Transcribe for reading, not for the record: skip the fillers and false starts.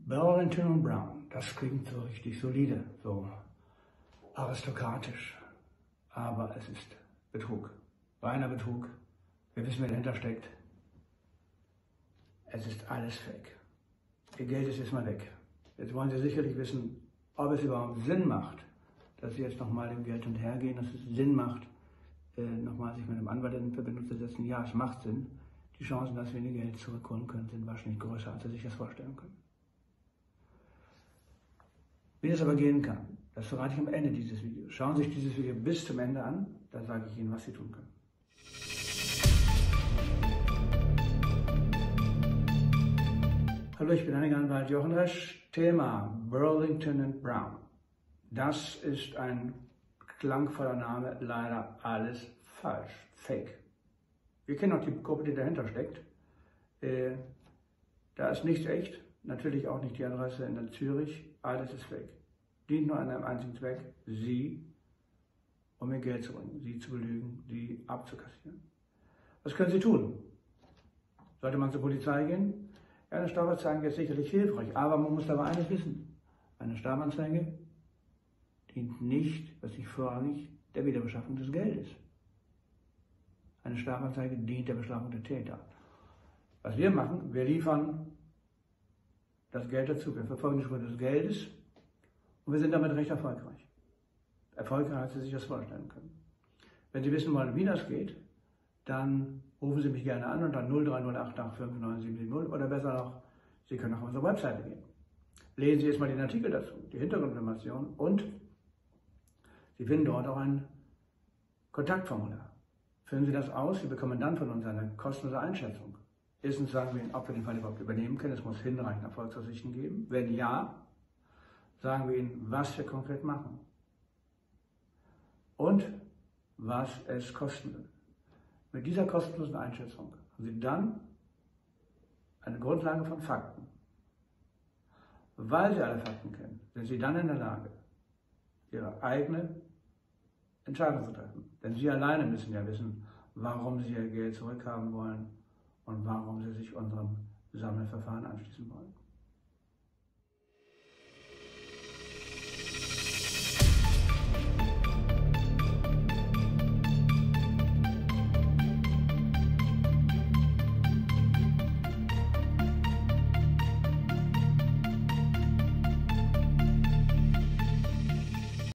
Burlington & Brown, das klingt so richtig solide, so aristokratisch, aber es ist Betrug, reiner Betrug. Wir wissen, wer dahinter steckt. Es ist alles Fake. Ihr Geld ist jetzt mal weg. Jetzt wollen Sie sicherlich wissen, ob es überhaupt Sinn macht, dass Sie jetzt nochmal dem Geld hinterhergehen, dass es Sinn macht, nochmal sich mit einem Anwalt in Verbindung zu setzen. Ja, es macht Sinn. Die Chancen, dass wir Ihr Geld zurückholen können, sind wahrscheinlich größer, als Sie sich das vorstellen können. Wie das aber gehen kann, das verrate ich am Ende dieses Videos. Schauen Sie sich dieses Video bis zum Ende an, dann sage ich Ihnen, was Sie tun können. Hallo, ich bin Anwalt Jochen Resch. Thema Burlington & Brown. Das ist ein klangvoller Name, leider alles falsch, fake. Wir kennen auch die Gruppe, die dahinter steckt. Da ist nichts echt, natürlich auch nicht die Adresse in Zürich, alles ist fake. Dient nur an einem einzigen Zweck, Sie, um Ihr Geld zu bringen, Sie zu belügen, Sie abzukassieren. Was können Sie tun? Sollte man zur Polizei gehen? Ja, eine Strafanzeige ist sicherlich hilfreich, aber man muss dabei eines wissen. Eine Strafanzeige dient nicht, was ich vorrangig, der Wiederbeschaffung des Geldes. Eine Strafanzeige dient der Bestrafung der Täter. Was wir machen, wir liefern das Geld dazu, wir verfolgen die Spur des Geldes und wir sind damit recht erfolgreich. Erfolgreicher, als Sie sich das vorstellen können. Wenn Sie wissen wollen, wie das geht, dann rufen Sie mich gerne an unter 030885970 oder besser noch, Sie können auf unsere Webseite gehen. Lesen Sie jetzt mal den Artikel dazu, die Hintergrundinformationen und Sie finden dort auch ein Kontaktformular. Füllen Sie das aus, Sie bekommen dann von uns eine kostenlose Einschätzung. Erstens sagen wir Ihnen, ob wir den Fall überhaupt übernehmen können, es muss hinreichend Erfolgsaussichten geben. Wenn ja, sagen wir Ihnen, was wir konkret machen und was es kosten wird. Mit dieser kostenlosen Einschätzung haben Sie dann eine Grundlage von Fakten. Weil Sie alle Fakten kennen, sind Sie dann in der Lage, Ihre eigene Entscheidung zu treffen. Denn Sie alleine müssen ja wissen, warum Sie Ihr Geld zurückhaben wollen und warum Sie sich unserem Sammelverfahren anschließen wollen.